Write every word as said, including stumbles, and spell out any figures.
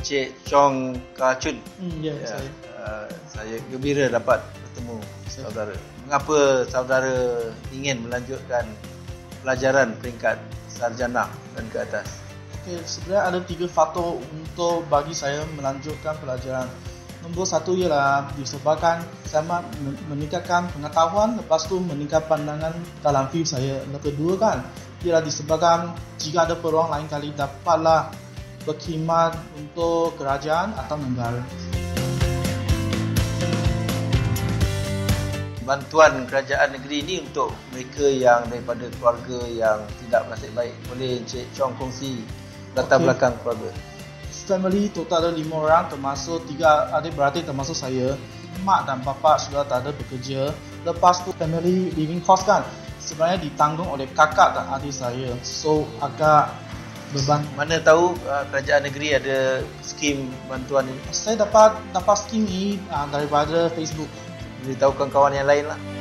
Encik Chong Kacun. Hmm, ya, Ya, saya. uh, saya gembira dapat bertemu Saya. saudara. Mengapa saudara ingin melanjutkan pelajaran peringkat sarjana dan ke atas? Okay, sebenarnya ada tiga faktor untuk bagi saya melanjutkan pelajaran. Nombor satu ialah disebabkan saya mahu meningkatkan pengetahuan, lepas tu meningkatkan pandangan dalam field saya. Yang kedua kan, ialah disebabkan jika ada peluang lain kali dapatlah berkhidmat untuk kerajaan atau negara. Bantuan kerajaan negeri ini untuk mereka yang daripada keluarga yang tidak bernasib baik. Boleh Encik Chong kongsi latar Okey. belakang keluarga? Family total ada lima orang, termasuk tiga adik-beradik termasuk saya. Mak dan bapa sudah tak ada bekerja. Lepas tu family living cost kan sebenarnya ditanggung oleh kakak dan adik saya. So agak beban. Mana tahu uh, kerajaan negeri ada skim bantuan ini? Saya dapat dapat skim ini uh, daripada Facebook. Beritahu kawan-kawan yang lain lah.